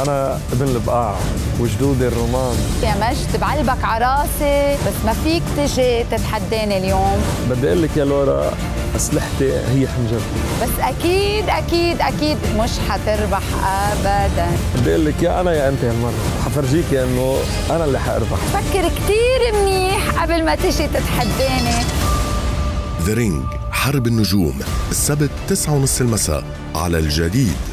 أنا ابن البقاع وجدودي الرومان. يا مجد بعلبك عراسي، بس ما فيك تجي تتحداني اليوم. بدي أقول لك يا لورا، أسلحتي هي حنجرتي. بس أكيد أكيد أكيد مش حتربح أبداً. بدي أقول لك يا أنا يا أنت هالمرة، حفرجيكي إنه أنا اللي حأربح. فكر كتير منيح قبل ما تجي تتحداني. ذا رينج حرب النجوم، السبت 9:30 المساء على الجديد.